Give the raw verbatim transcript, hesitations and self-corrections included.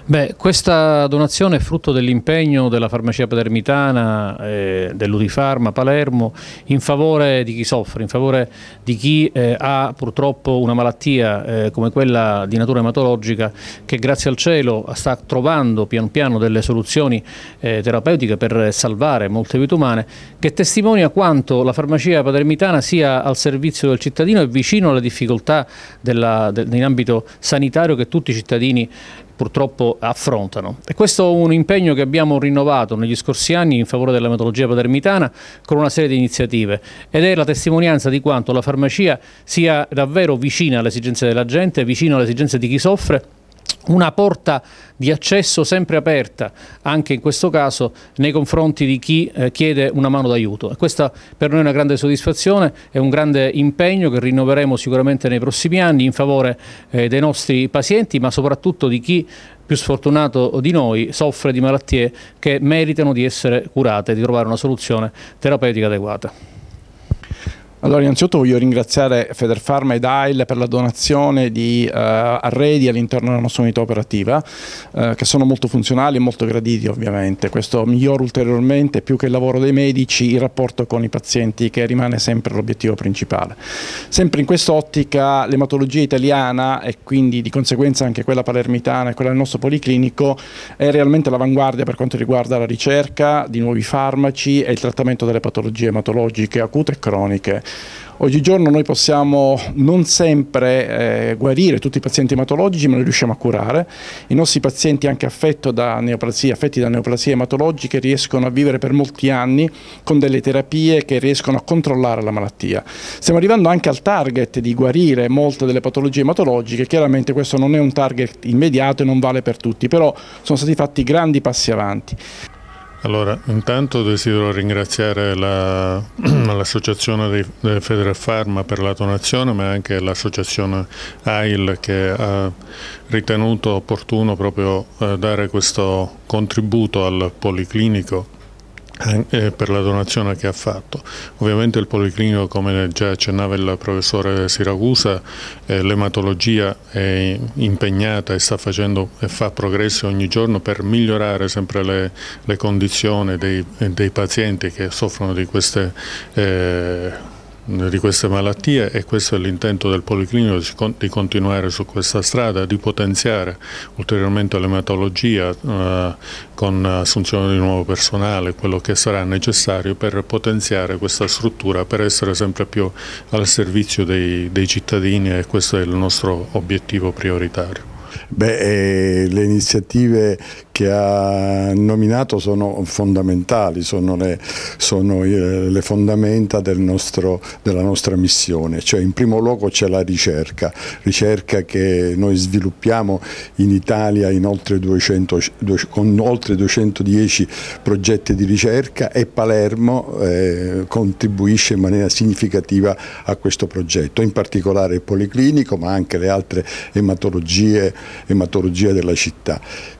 Beh, questa donazione è frutto dell'impegno della farmacia palermitana, eh, dell'Udifarma Palermo, in favore di chi soffre, in favore di chi eh, ha purtroppo una malattia eh, come quella di natura ematologica, che grazie al cielo sta trovando pian piano delle soluzioni eh, terapeutiche per salvare molte vite umane, che testimonia quanto la farmacia palermitana sia al servizio del cittadino e vicino alle difficoltà della, de, in ambito sanitario che tutti i cittadini purtroppo affrontano. E questo è un impegno che abbiamo rinnovato negli scorsi anni in favore dell'ematologia palermitana con una serie di iniziative, ed è la testimonianza di quanto la farmacia sia davvero vicina alle esigenze della gente, vicino alle esigenze di chi soffre, una porta di accesso sempre aperta, anche in questo caso, nei confronti di chi eh, chiede una mano d'aiuto. E questa per noi è una grande soddisfazione, è un grande impegno che rinnoveremo sicuramente nei prossimi anni in favore eh, dei nostri pazienti, ma soprattutto di chi più sfortunato di noi soffre di malattie che meritano di essere curate e di trovare una soluzione terapeutica adeguata. Allora, innanzitutto voglio ringraziare Federfarma ed A I L per la donazione di uh, arredi all'interno della nostra unità operativa, uh, che sono molto funzionali e molto graditi ovviamente. Questo migliora ulteriormente, più che il lavoro dei medici, il rapporto con i pazienti, che rimane sempre l'obiettivo principale. Sempre in quest'ottica, l'ematologia italiana, e quindi di conseguenza anche quella palermitana e quella del nostro policlinico, è realmente all'avanguardia per quanto riguarda la ricerca di nuovi farmaci e il trattamento delle patologie ematologiche acute e croniche. Oggigiorno noi possiamo non sempre eh, guarire tutti i pazienti ematologici, ma li riusciamo a curare. I nostri pazienti anche affetti da neoplasie, affetti da neoplasie ematologiche riescono a vivere per molti anni con delle terapie che riescono a controllare la malattia. Stiamo arrivando anche al target di guarire molte delle patologie ematologiche. Chiaramente questo non è un target immediato e non vale per tutti, però sono stati fatti grandi passi avanti. Allora, intanto desidero ringraziare l'associazione la, dei Federfarma per la donazione, ma anche l'associazione A I L che ha ritenuto opportuno proprio eh, dare questo contributo al Policlinico eh, per la donazione che ha fatto. Ovviamente il Policlinico, come già accennava il professore Siragusa, eh, l'ematologia è impegnata e sta facendo e fa progressi ogni giorno per migliorare sempre le, le condizioni dei, dei pazienti che soffrono di queste eh, di queste malattie, e questo è l'intento del Policlinico, di continuare su questa strada, di potenziare ulteriormente l'ematologia eh, con assunzione di nuovo personale, quello che sarà necessario per potenziare questa struttura, per essere sempre più al servizio dei, dei cittadini, e questo è il nostro obiettivo prioritario. Beh, eh, le iniziative che ha nominato sono fondamentali, sono le, sono le fondamenta del nostro, della nostra missione. Cioè, in primo luogo c'è la ricerca, ricerca che noi sviluppiamo in Italia in oltre duecento, con oltre duecentodieci progetti di ricerca, e Palermo eh, contribuisce in maniera significativa a questo progetto, in particolare il Policlinico, ma anche le altre ematologie, ematologie della città.